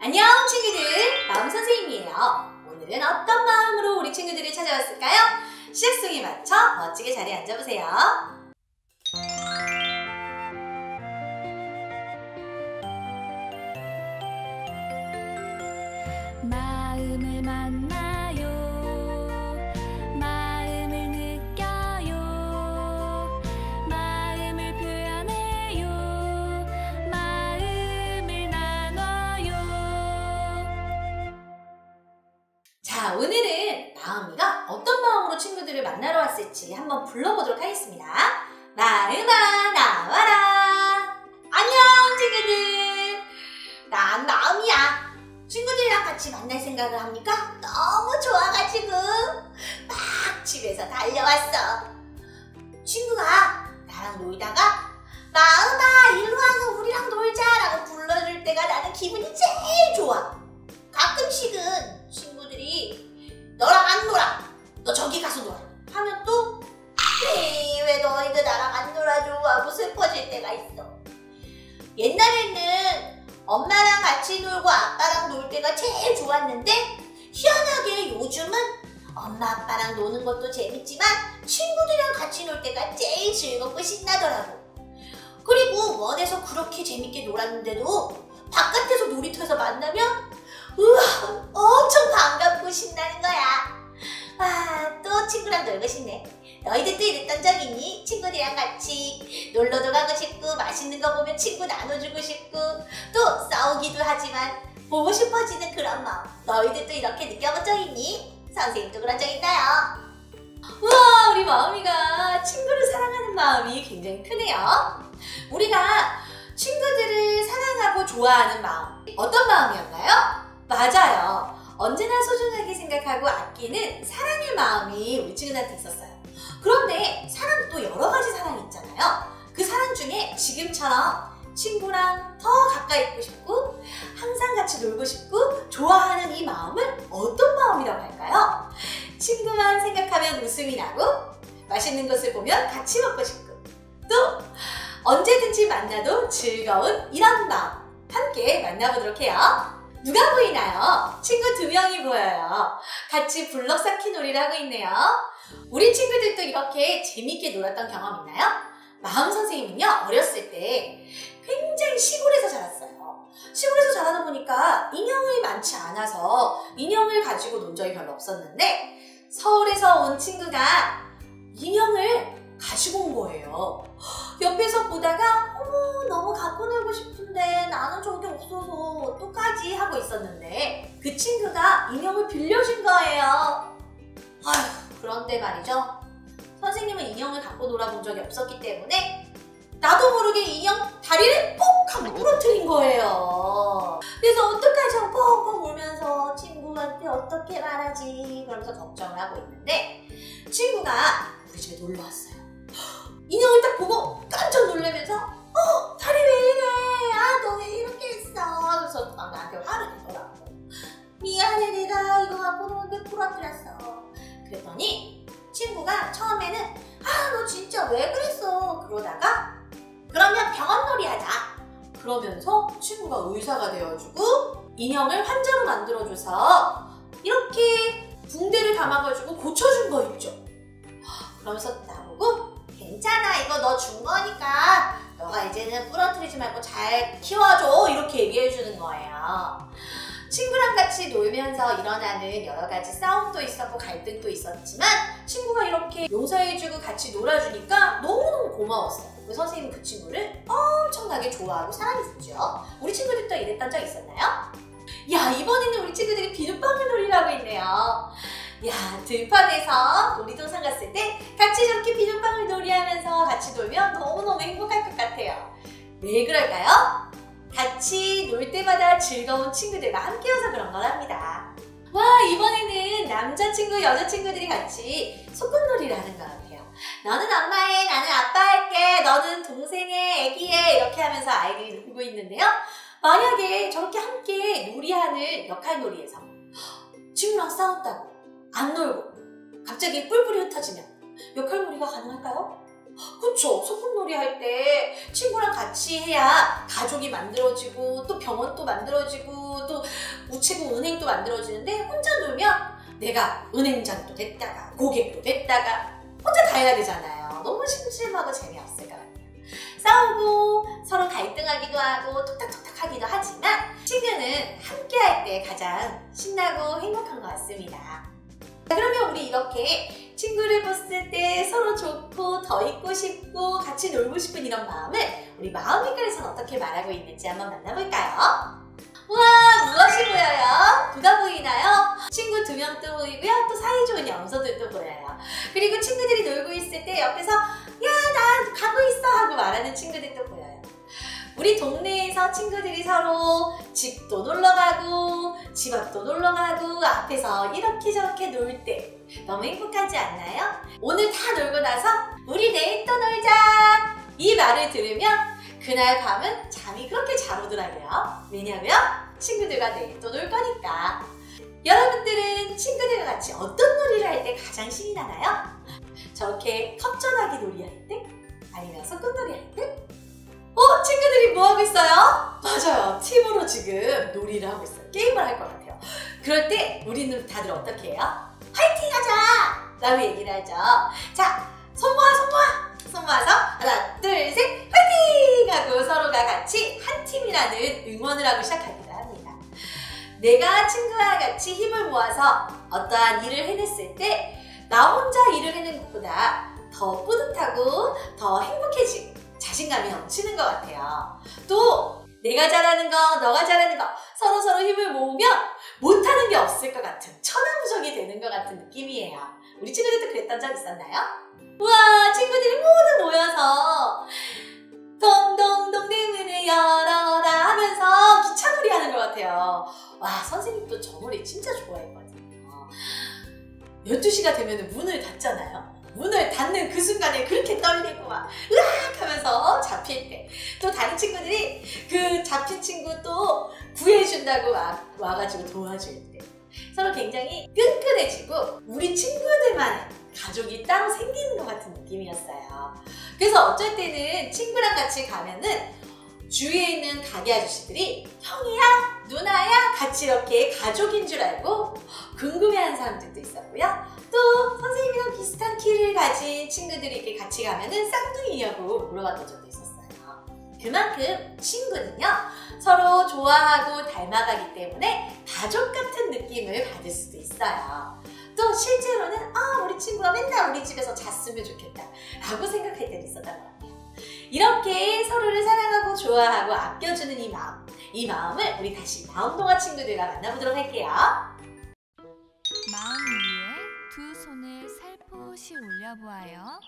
안녕 친구들, 마음선생님이에요. 오늘은 어떤 마음으로 우리 친구들을 찾아왔을까요? 시작송에 맞춰 멋지게 자리에 앉아보세요. 마음을 만나요. 마음을 느껴요. 마음을 표현해요. 마음을 나눠요. 자, 오늘은 마음이가 어떤 마음으로 친구들을 만나러 왔을지 한번 불러보도록 하겠습니다. 마음아 나와라. 안녕 친구들, 난 마음이야. 친구들이랑 같이 만날 생각을 하니까 너무 좋아가지고 막 집에서 달려왔어. 친구가 나랑 놀다가 마음아 일로 와서 우리랑 놀자라고 불러줄 때가 나는 기분이 제일 좋아. 가끔씩은 친구들이 너랑 안 놀아, 너 저기 가서 놀아 하면 또 왜 너희들 나랑 안 놀아줘 하고 슬퍼질 때가 있어. 옛날에는 엄마랑 같이 놀고 아빠랑 놀 때가 제일 좋았는데 희한하게 요즘은 엄마 아빠랑 노는 것도 재밌지만 친구들이랑 같이 놀 때가 제일 즐겁고 신나더라고. 그리고 원에서 그렇게 재밌게 놀았는데도 바깥에서 놀이터에서 만나면 우와 엄청 반갑고 신나는 거야. 와, 또 친구랑 놀고 싶네. 너희들도 이랬던 적 있니? 친구들이랑 같이 놀러도 가고 싶고 맛있는 거 보면 친구 나눠주고 싶고 또 싸우기도 하지만 보고 싶어지는 그런 마음, 너희들도 이렇게 느껴본 적 있니? 선생님도 그런 적 있나요? 우와, 우리 마음이가 친구를 사랑하는 마음이 굉장히 크네요. 우리가 친구들을 사랑하고 좋아하는 마음, 어떤 마음이었나요? 맞아요. 언제나 소중하게 생각하고 아끼는 사랑의 마음이 우리 친구들한테 있었어요. 그런데 사랑도 여러 가지 사랑이 있잖아요. 그 사랑 중에 지금처럼 친구랑 더 가까이 있고 싶고 항상 같이 놀고 싶고 좋아하는 이 마음을 어떤 마음이라고 할까요? 친구만 생각하면 웃음이 나고 맛있는 것을 보면 같이 먹고 싶고 또 언제든지 만나도 즐거운 이런 마음, 함께 만나보도록 해요. 누가 보이나요? 친구 2명이 보여요. 같이 블럭 쌓기 놀이를 하고 있네요. 우리 친구들도 이렇게 재밌게 놀았던 경험 있나요? 마음 선생님은요, 어렸을 때 굉장히 시골에서 자랐어요. 시골에서 자라다 보니까 인형이 많지 않아서 인형을 가지고 논 적이 별로 없었는데 서울에서 온 친구가 인형을 가지고 온 거예요. 옆에서 보다가 어머 너무 갖고 놀고 싶은데 나는 저게 없어서 어떡하지 하고 있었는데 그 친구가 인형을 빌려준 거예요. 아휴, 그런데 말이죠, 선생님은 인형을 갖고 놀아본 적이 없었기 때문에 나도 모르게 인형 다리를 꼭 하고 부러뜨린 거예요. 그래서 어떡하죠? 뻥뻥 울면서 친구한테 어떻게 말하지 그러면서 걱정을 하고 있는데 친구가 우리 집에 놀러 왔어요. 인형을 딱 보고 깜짝 놀라면서 다리 왜 이래? 아, 너 왜 이렇게 했어? 그래서 막 나한테 화를 내더라고. 미안해, 내가 이거 갖고 노는데 부러뜨렸어. 그랬더니 친구가 처음에는 너 진짜 왜 그랬어? 그러다가 그러면 병원놀이 하자. 그러면서 친구가 의사가 되어주고 인형을 환자로 만들어줘서 이렇게 붕대를 감아가지고 고쳐준 거 있죠. 그러면서 나보고 괜찮아, 이거 너 준 거니까 너가 이제는 부러뜨리지 말고 잘 키워줘 이렇게 얘기해주는 거예요. 친구랑 같이 놀면서 일어나는 여러 가지 싸움도 있었고 갈등도 있었지만 친구가 이렇게 용서해주고 같이 놀아주니까 너무너무 고마웠어요. 그래서 선생님은 그 친구를 엄청나게 좋아하고 사랑했었죠. 우리 친구들도 이랬던 적 있었나요? 야, 이번에는 우리 친구들이 비눗방울 놀이를 하고 있네요. 야, 들판에서 놀이동산 갔을 때 같이 저렇게 비눗방울 놀이하면서 같이 놀면 너무너무 행복할 것 같아요. 왜 그럴까요? 같이 놀 때마다 즐거운 친구들과 함께여서 그런 거랍니다. 와, 이번에는 남자친구, 여자친구들이 같이 소꿉놀이를 하는 것 같아요. 너는 엄마해, 나는 아빠 할게, 너는 동생해, 애기해 이렇게 하면서 아이들이 놀고 있는데요. 만약에 저렇게 함께 놀이하는 역할놀이에서 친구랑 싸웠다고 안 놀고 갑자기 뿔뿔이 흩어지면 역할놀이가 가능할까요? 그쵸? 소꿉놀이 할 때 친구랑 같이 해야 가족이 만들어지고 또 병원도 만들어지고 또 우체국 은행도 만들어지는데 혼자 놀면 내가 은행장도 됐다가 고객도 됐다가 혼자 다 해야 되잖아요. 너무 심심하고 재미없을 것 같아요. 싸우고 서로 갈등하기도 하고 톡탁톡탁 하기도 하지만 친구는 함께 할 때 가장 신나고 행복한 것 같습니다. 그러면 우리 이렇게 친구를 봤을 때 서로 좋고 더 있고 싶고 같이 놀고 싶은 이런 마음을 우리 마음일간에서는 어떻게 말하고 있는지 한번 만나볼까요? 우와, 무엇이 보여요? 누가 보이나요? 친구 2명도 보이고요. 또 사이좋은 염소들도 보여요. 그리고 친구들이 놀고 있을 때 옆에서 야, 나 가고 있어 하고 말하는 친구들도 보여요. 우리 동네에서 친구들이 서로 집도 놀러가고 집 앞도 놀러가고 앞에서 이렇게 저렇게 놀 때 너무 행복하지 않나요? 오늘 다 놀고 나서 우리 내일 또 놀자 이 말을 들으면 그날 밤은 잠이 그렇게 잘 오더라고요. 왜냐면 친구들과 내일 또 놀 거니까. 여러분들은 친구들과 같이 어떤 놀이를 할 때 가장 신이 나나요? 저렇게 컵전화기 놀이 할 때? 아니면 소꿉놀이 할 때? 친구들이 뭐 하고 있어요? 맞아요. 팀으로 지금 놀이를 하고 있어요. 게임을 할 것 같아요. 그럴 때 우리는 다들 어떻게 해요? 화이팅 하자! 라고 얘기를 하죠. 자, 손 모아서 하나, 둘, 셋, 화이팅! 하고 서로가 같이 한 팀이라는 응원을 하고 시작하기도 합니다. 내가 친구와 같이 힘을 모아서 어떠한 일을 해냈을 때 나 혼자 일을 해낸 것보다 더 뿌듯하고 더 행복해지고 자신감이 넘치는 것 같아요. 또 내가 잘하는 거, 너가 잘하는 거 서로 힘을 모으면 못하는 게 없을 것 같은 천하무적이 되는 것 같은 느낌이에요. 우리 친구들도 그랬던 적 있었나요? 우와, 친구들이 모두 모여서 동동동 내 문을 열어라 하면서 기차놀이 하는 것 같아요. 와, 선생님도 저 놀이 진짜 좋아했거든요. 12시가 되면 문을 닫잖아요. 문을 닫는 그 순간에 그렇게 떨리고 막 으악 하면서 잡힐 때 또 다른 친구들이 그 잡힌 친구 또 구해준다고 와가지고 도와줄 때 서로 굉장히 끈끈해지고 우리 친구들만의 가족이 따로 생기는 것 같은 느낌이었어요. 그래서 어쩔 때는 친구랑 같이 가면은 주위에 있는 가게 아저씨들이 형이야, 누나야 같이 이렇게 가족인 줄 알고 궁금해하는 사람들도 있었고요. 또 선생님이랑 비슷한 키를 가진 친구들이 이렇게 같이 가면은 쌍둥이냐고 물어봤던 적도 있었어요. 그만큼 친구는요 서로 좋아하고 닮아가기 때문에 가족 같은 느낌을 받을 수도 있어요. 또 실제로는 우리 친구가 맨날 우리 집에서 잤으면 좋겠다 라고 생각할 때도 있었던 것 같아요. 이렇게 서로를 사랑하고 좋아하고 아껴주는 이 마음을 우리 다시 마음동화 친구들과 만나보도록 할게요. 마음 위에 두 손을 살포시 올려보아요.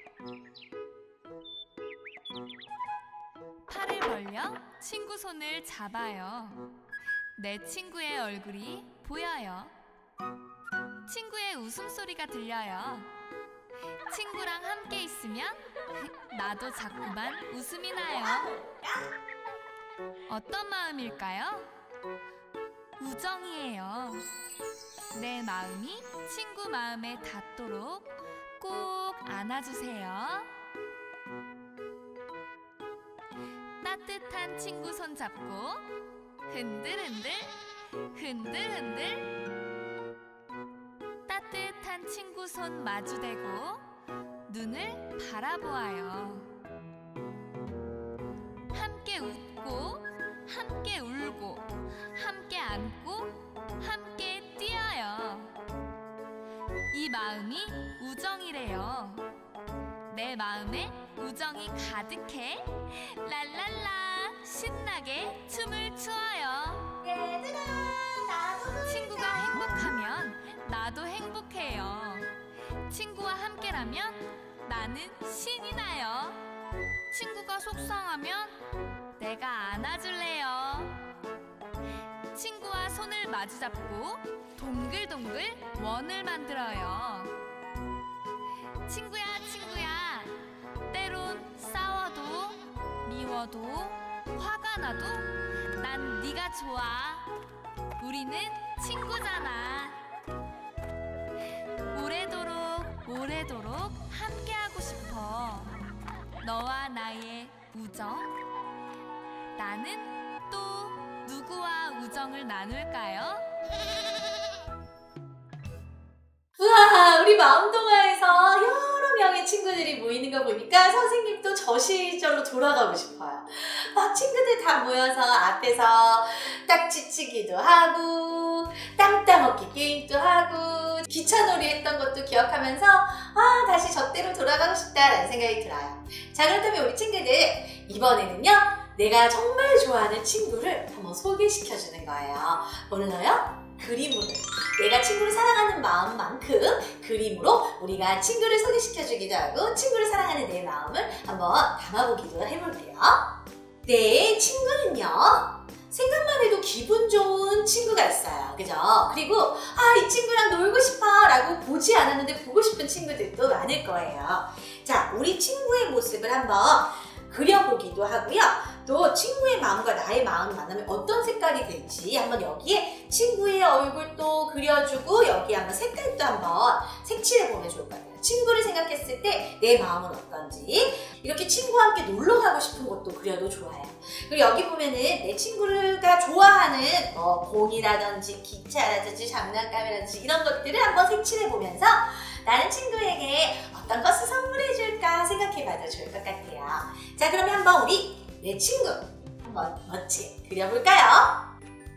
팔을 벌려 친구 손을 잡아요. 내 친구의 얼굴이 보여요. 친구의 웃음소리가 들려요. 친구랑 함께 있으면 나도 자꾸만 웃음이 나요. 어떤 마음일까요? 우정이에요. 내 마음이 친구 마음에 닿도록 꼭 안아주세요. 따뜻한 친구 손 잡고 흔들흔들 흔들흔들 따뜻한 친구 손 마주대고 눈을 바라보아요. 함께 웃고 함께 울고 함께 안고 함께 뛰어요. 이 마음이 우정이래요. 내 마음에 우정이 가득해 랄랄라 신나게 춤을 추어요. 얘들아, 나도 친구가 행복하면 나도 행복해요. 친구와 함께라면 나는 신이 나요. 친구가 속상하면 내가 안아줄래요. 친구와 손을 마주잡고 동글동글 원을 만들어요. 친구야 친구야, 때론 싸워도 미워도 화가 나도 난 네가 좋아. 우리는 친구잖아. 오래도록 함께하고 싶어. 너와 나의 우정. 나는 또 누구와 우정을 나눌까요? 우와, 우리 마음동화에서 여러 명의 친구들이 모이는 거 보니까 선생님도 저 시절로 돌아가고 싶어요. 막 친구들 다 모여서 앞에서 딱지치기도 하고 땅 따먹기 게임도 하고 기차놀이 했던 것도 기억하면서 다시 저 때로 돌아가고 싶다라는 생각이 들어요. 자, 그렇다면 우리 친구들 이번에는요, 내가 정말 좋아하는 친구를 한번 소개시켜주는 거예요. 뭘로요? 그림으로. 내가 친구를 사랑하는 마음만큼 그림으로 우리가 친구를 소개시켜주기도 하고 친구를 사랑하는 내 마음을 한번 담아보기도 해볼게요. 네, 친구는요, 생각만 해도 기분 좋은 친구가 있어요. 그죠? 그리고 이 친구랑 놀고 싶어 라고 보지 않았는데 보고 싶은 친구들도 많을 거예요. 자, 우리 친구의 모습을 한번 그려보기도 하고요. 또 친구의 마음과 나의 마음이 만나면 어떤 색깔이 될지 한번 여기에 친구의 얼굴도 그려주고 여기에 한번 색깔도 한번 색칠해보면 좋을 것 같아요. 친구를 생각했을 때 내 마음은 어떤지, 이렇게 친구와 함께 놀러 가고 싶은 것도 그려도 좋아요. 그리고 여기 보면은 내 친구가 좋아하는 공이라든지 기차라든지 장난감이라든지 이런 것들을 한번 색칠해보면서 나는 친구에게 어떤 것을 선물해줄까 생각해봐도 좋을 것 같아요. 자, 그러면 한번 우리 내 친구 한번 멋지게 그려볼까요?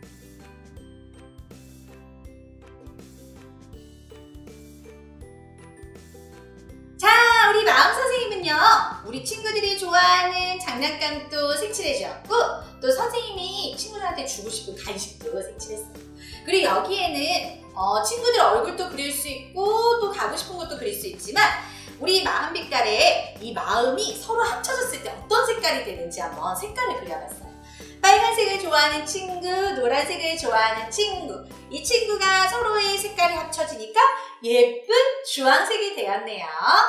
자, 우리 마음 선생님은요, 우리 친구들이 좋아하는 장난감도 색칠해주었고 또 선생님이 친구들한테 주고 싶은 간식도 색칠했어요. 그리고 여기에는 친구들 얼굴도 그릴 수 있고 또 가고 싶은 것도 그릴 수 있지만 우리 마음 빛깔에 이 마음이 서로 합쳐졌을 때 어떤 색깔이 되는지 한번 색깔을 그려봤어요. 빨간색을 좋아하는 친구, 노란색을 좋아하는 친구. 이 친구가 서로의 색깔이 합쳐지니까 예쁜 주황색이 되었네요.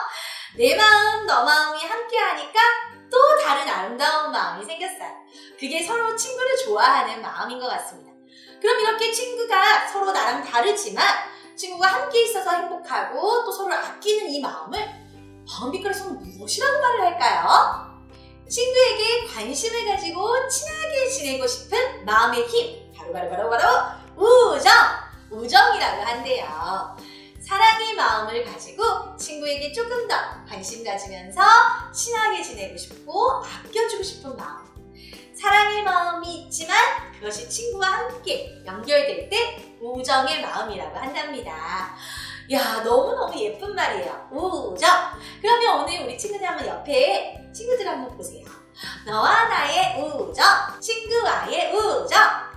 내 마음, 너 마음이 함께하니까 또 다른 아름다운 마음이 생겼어요. 그게 서로 친구를 좋아하는 마음인 것 같습니다. 그럼 이렇게 친구가 서로 나랑 다르지만 친구가 함께 있어서 행복하고 또 서로를 아끼는 이 마음을 마음빛깔에서는 무엇이라고 말을 할까요? 친구에게 관심을 가지고 친하게 지내고 싶은 마음의 힘, 바로 우정! 우정이라고 한대요. 사랑의 마음을 가지고 친구에게 조금 더 관심 가지면서 친하게 지내고 싶고 아껴주고 싶은 마음. 사랑의 마음이 있지만 그것이 친구와 함께 연결될 때 우정의 마음이라고 한답니다. 야, 너무너무 예쁜 말이에요. 우정! 그러면 오늘 우리 친구들 한번 옆에 친구들 한번 보세요. 너와 나의 우정, 친구와의 우정.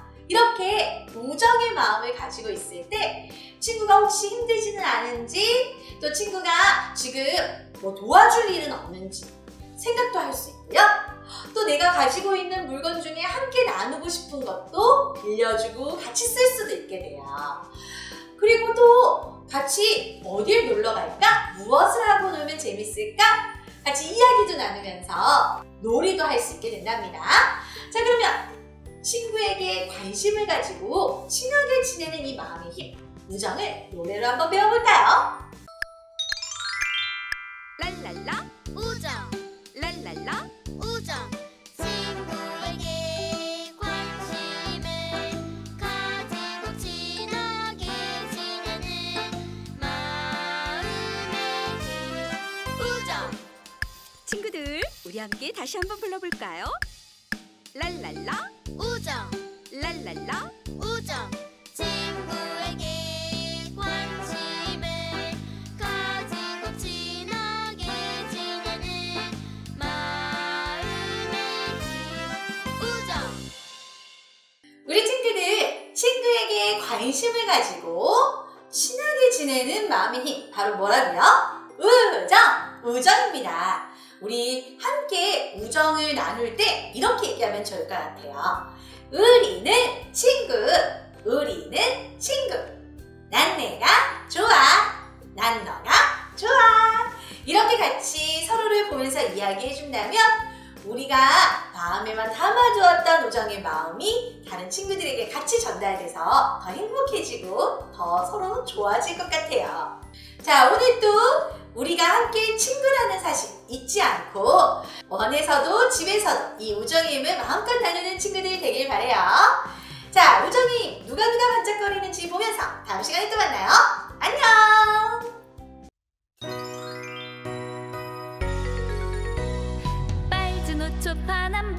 이렇게 우정의 마음을 가지고 있을 때 친구가 혹시 힘들지는 않은지 또 친구가 지금 도와줄 일은 없는지 생각도 할 수 있고요. 또 내가 가지고 있는 물건 중에 함께 나누고 싶은 것도 빌려주고 같이 쓸 수도 있게 돼요. 그리고 또 같이 어딜 놀러 갈까? 무엇을 하고 놀면 재밌을까? 같이 이야기도 나누면서 놀이도 할 수 있게 된답니다. 자, 그러면 친구에게 관심을 가지고 친하게 지내는 이 마음의 힘, 우정을 노래로 한번 배워볼까요? 랄랄라 우정 랄랄라 우정 친구에게 관심을 가지고 친하게 지내는 마음의 힘 우정. 친구들, 우리 함께 다시 한번 불러볼까요? 랄랄라 우정 랄랄라 우정 친구에게 관심을 가지고 친하게 지내는 마음의 힘 우정. 우리 친구들, 친구에게 관심을 가지고 친하게 지내는 마음의 힘, 바로 뭐라고요? 우정! 우정입니다. 우리 함께 우정을 나눌 때 이렇게 얘기하면 좋을 것 같아요. 우리는 친구, 우리는 친구. 난 내가 좋아, 난 너가 좋아. 이렇게 같이 서로를 보면서 이야기해준다면 우리가 마음에만 담아두었던 우정의 마음이 다른 친구들에게 같이 전달돼서 더 행복해지고 더 서로 좋아질 것 같아요. 자, 오늘도 우리가 함께 친구라는 사실 잊지 않고 원에서도 집에서도 이 우정의 힘을 마음껏 나누는 친구들이 되길 바래요. 자, 우정의 힘 누가 반짝거리는지 보면서 다음 시간에 또 만나요. 안녕! 빨주노초 파란